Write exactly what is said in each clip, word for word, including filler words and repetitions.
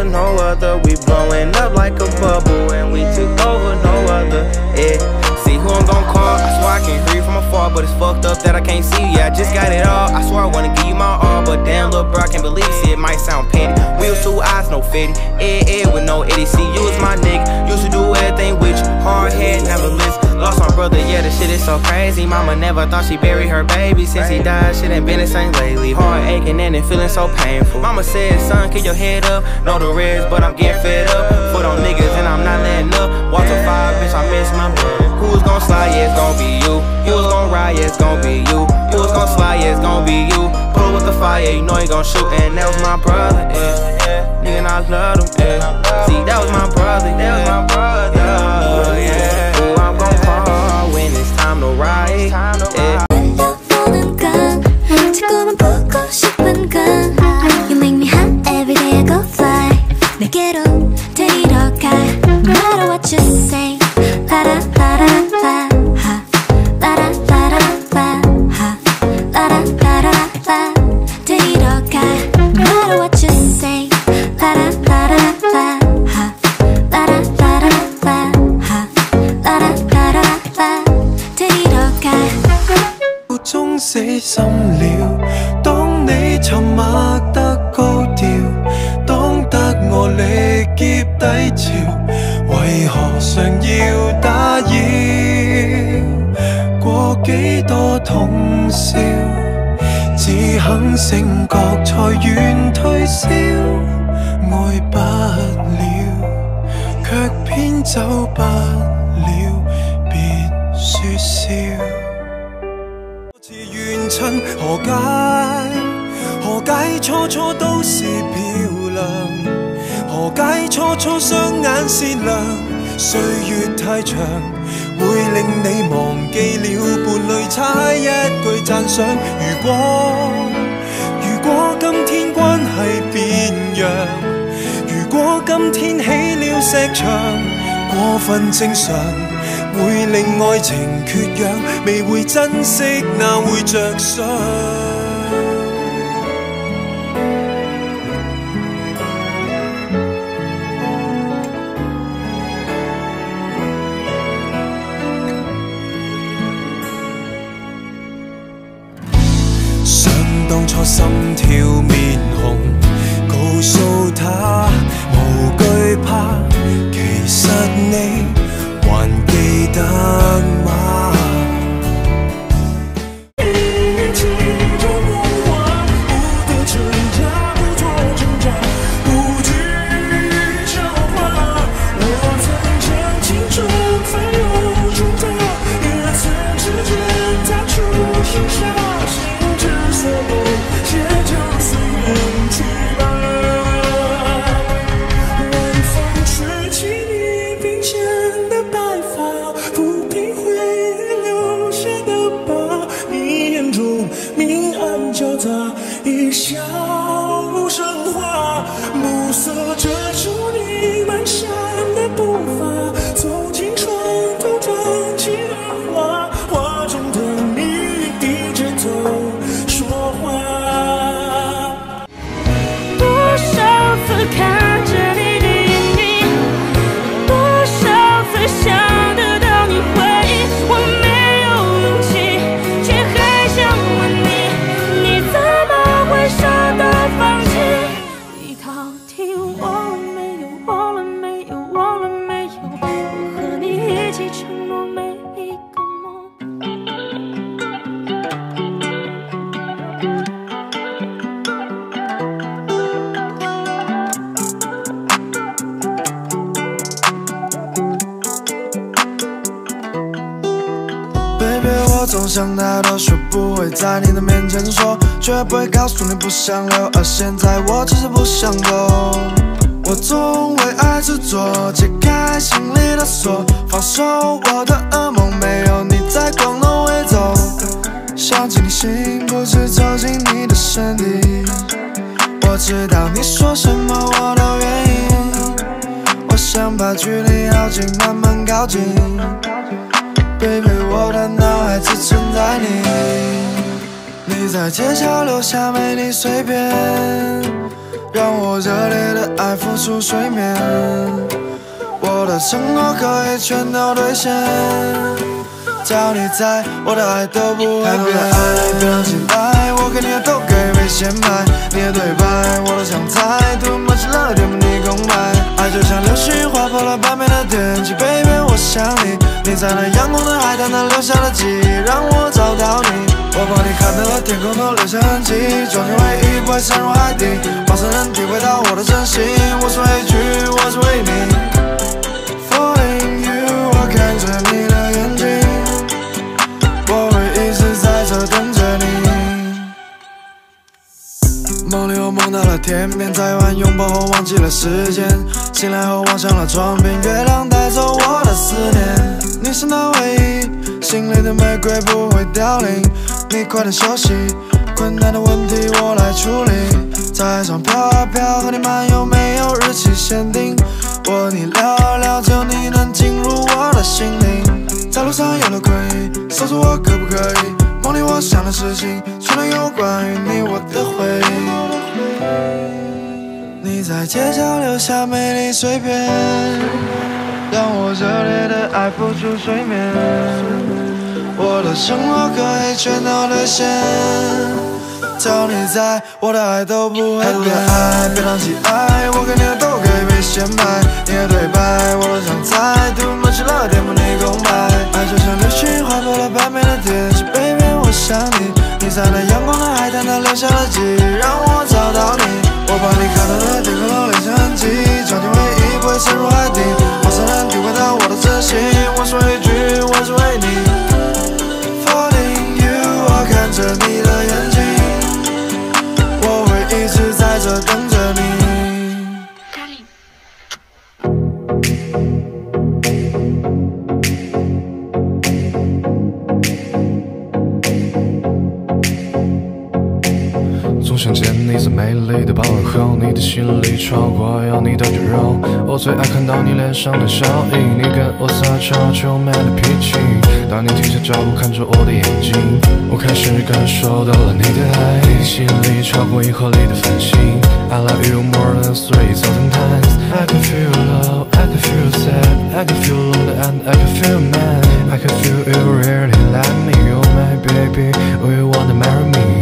other, no other. We blowing up like a bubble, and we took over, no other. Yeah. See who I'm gon' call. I swear I can hear you from afar, but it's fucked up that I can't see you. Yeah, I just got it all. I swear I wanna give you my all, but damn, little bro, I can't believe it. See, it might sound petty. Wheels, two eyes, no fitty. Eh, eh, with no itty. See, you was my nigga. Used to do everything with you. Hard head, never listen. Lost my brother, yeah, this shit is so crazy. Mama never thought she buried her baby. Since he died, shit ain't been the same lately. Heart aching and it feeling so painful. Mama said, son, keep your head up. Know the rest, but I'm getting fed up. Foot on niggas and I'm not letting up. Walk to five, bitch, I miss my brother. Who was gon' slide, yeah, it's gon' be you. You was gon' ride, yeah, it's gon' be you. You was gon' slide, yeah, it's gon' be you. Pull with the fire, you know he gon' shoot. And that was my brother, yeah. Nigga, and I loved him, yeah. See, that was my brother, that was my brother, yeah. Who I'm gon' call when it's time to ride, yeah. 달려오는 건 자꾸만 보고 싶은 건 You make me hot every day I go fly 내게로 데리러 가 No matter what you say 라라 라라 라 하 라라 라라 라 하 라라 라라 라 데리러 가 No matter what you say 라라 라라 라 하 라라 라라 라 하 라라 라라 라 데리러 가 終死心了，當你沉默得高調，當得我力劫低潮，為何常要打擾？過幾多通宵，只肯醒覺才願退燒，愛不了，卻偏走不了，別説笑。 似怨親何解？何解初初都是漂亮？何解初初雙眼善良？歲月太長，會令你忘記了伴侶差一句讚賞。如果如果今天關係變樣，如果今天起了石牆，過分正常。 會令愛情缺氧，未會珍惜，哪會着想？想當初心跳面紅，告訴他無懼怕，其實你。 還記得嗎？一眼情就不忘，不得挣扎，不做挣扎，不惧笑话。我曾将青春翻涌出它，也曾指尖踏出盛夏，心之所动，且就随缘去吧。晚风吹起你鬓间。 抚平回忆留下的疤，你眼中明暗交杂，一笑生花，暮色遮住你蹒跚的步伐，走进床头弹起了花，花中的你低着头说话。多少次看着你的眼睛，多少次想。 我总想太多，学不会在你的面前说，绝不会告诉你不想留，而现在我只是不想走。我总为爱执着，解开心里的锁，放手我的噩梦，没有你在光能会走。想进你心，不止走进你的身体，我知道你说什么我都愿意。我想把距离靠近，慢慢靠近。 Baby， 我的脑海只存在你。你在街角留下美丽碎片， 让我热烈的爱浮出水面。我的承诺可以全都兑现，只要你在，我的爱都不会变。爱别让期待，我给你的都可以被显摆。你的对白我都想猜，多么吃了点不你空白。爱就像流星划破了半边的天际 ，baby 我想你，你在那阳光的海滩，那留下的记忆让我找到你。我帮你看到了天空都留下痕迹，装进回忆不会深入海底，陌生人体会到我的真心。我是畏惧，我是为你。Falling you， 我看着你的眼睛，我会一直在这等着你。梦里我梦到了天边，在晚拥抱后忘记了时间，醒来后望向了窗边，月亮带走我的思念。你是那唯一，心里的玫瑰不会凋零。你快点休息，困难的问题我来处理。在海上飘啊飘，和你漫游没有日期限定。我和你聊聊，只有你能进入我的心灵。在路上有了困意，告诉我可不可以？梦里我想的事情，全都有关于你我的回忆。你在街角留下美丽碎片，让我热烈的爱浮出水面。我的承诺可以全都兑现，只要你在，我的爱都不会变。爱别当起爱，我给你的都可以被显摆。你的对白我都想猜，too much了点不你空白。爱就像流星划破了半边的天际 ，baby 我想你，你在那阳光的海滩，那留下的记忆让我找到你。我把你看到的天空都留下痕迹，装进回忆不会深入海底，陌生人体会到我的真心。我是畏惧，我是为你。我看着你的眼睛，我会一直在这等着你。 总想见你在美丽的傍晚后，你的心里超过有你的肌肉。我最爱看到你脸上的笑意，你跟我撒娇就没了脾气。当你停下脚步看着我的眼睛，我开始感受到了你的爱，心里超过银河里的繁星。I love you more than three thousand times. I can feel love, I can feel sad, I can feel lonely and I can feel mad. I can feel you really like me, oh my baby, oh you wanna marry me.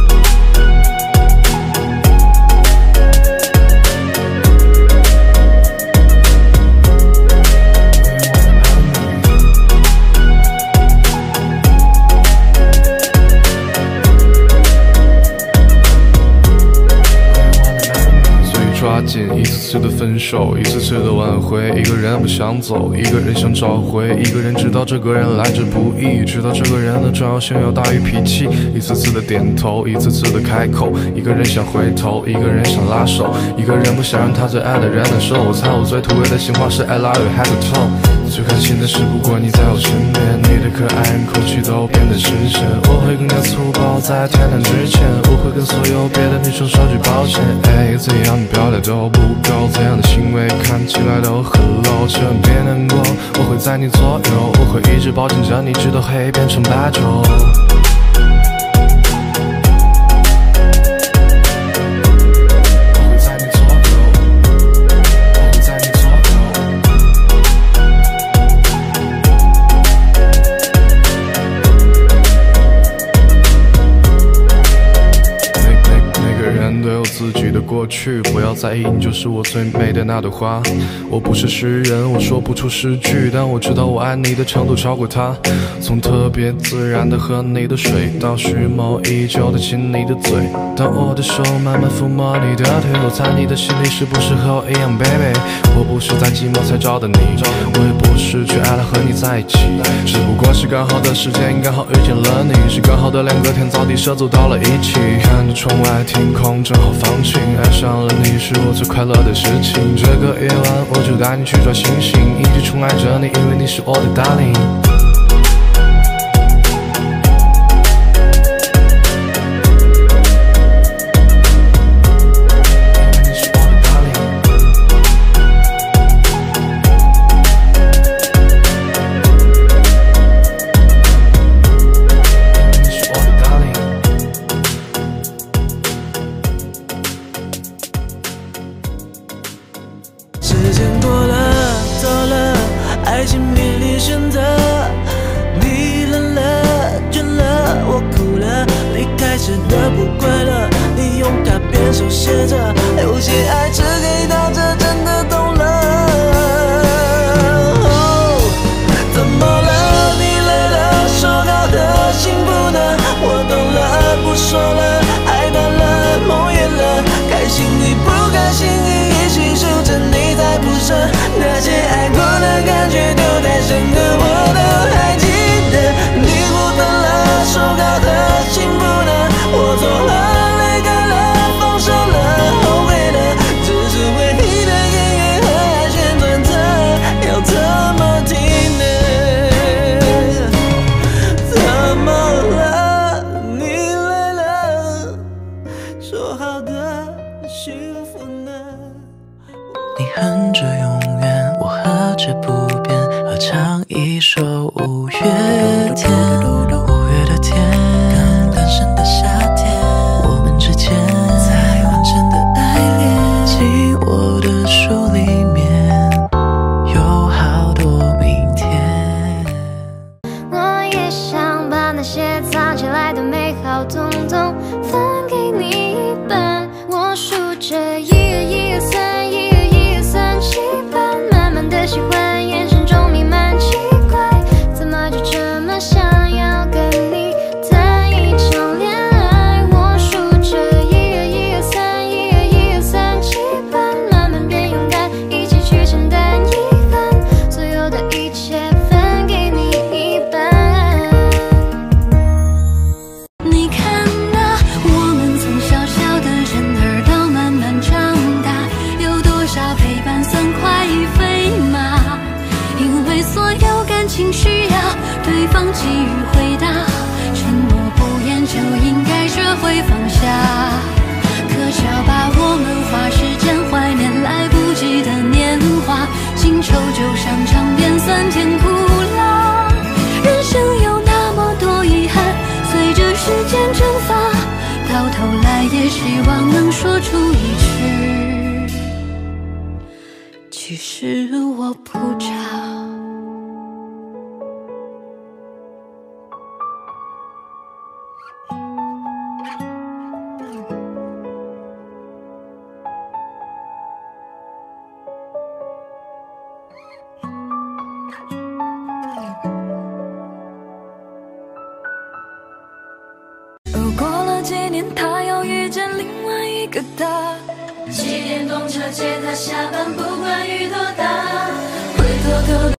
抓紧一次次的分手，一次次的挽回，一个人不想走，一个人想找回，一个人知道这个人来之不易，知道这个人的重要性要大于脾气，一次次的点头，一次次的开口，一个人想回头，一个人想拉手，一个人不想让他最爱的人难受。我猜我最土味的情话是 I love you head to toe。最开心的是，不过你在我身边，你的可爱让空气都变得深沉。我会更加粗暴，在天亮之前，我会跟所有别的女生说句抱歉。哎，怎样的表达都不够，怎样的行为看起来都很 low， 千万别难过，我会在你左右，我会一直抱紧着你，直到黑变成白昼。自己的过去，不要在意，你就是我最美的那朵花。我不是诗人，我说不出诗句，但我知道我爱你的程度超过他。从特别自然的喝你的水，到蓄谋已久的亲你的嘴。当我的手慢慢抚摸你的腿，我猜你的心里是不是和我一样 ，baby？ 我不是在寂寞才找的你，我也不是去爱了和你在一起，只不过是刚好的时间，刚好遇见了你，是刚好的两个天造地设走到了一起。看着窗外天空，正好放晴，爱上了你是我最快乐的事情。这个夜晚，我就带你去抓星星，一直宠爱着你，因为你是我的 darling。 间过了，走了，爱情面临选择。你冷了，倦了，我哭了，离开时的不快乐。你用卡片手写着，有些爱只给到这，真的懂了。哦，怎么了？你累了，说好的幸福呢？我懂了，不说了，爱淡了，梦远了，开心与不开心与一起数着你才不舍，那些爱过的感觉都太深刻，我都还记得。你不等了，说好的幸福呢？我错了，离开了，放手了，后悔了，只是为你的音乐和爱旋转着，要怎么停呢？怎么了？你累了，说好的幸福呢？ 你哼着永远，我和着不变，合唱一首五月天。五月的天，刚诞生的夏天，我们之间才完整的爱恋。紧握的书里面有好多明天。 我也想把那些藏起来的美好统统分给你一半。我数着一二一二三，一二一二三七八，慢慢的喜欢，眼神中弥漫奇怪，怎么就这么想要跟你谈一场恋爱？我数着一二一二三，一二一二三七八，慢慢变勇敢，一起去承担遗憾，所有的一切分给你一半。你看啊，我们从小小的人儿到慢慢长大，有多少陪伴算快意飞马？因为所有感情需要对方给予回答，沉默不言就应该学会放下。可只要把我们花时间怀念来不及的年华，新旧就像尝遍酸甜苦辣。人生有那么多遗憾，随着时间蒸发，到头来也希望能说出一句，其实我不差。 又过了几年，他又遇见另外一个他。七点公车接他下班，不管雨多大，回头头。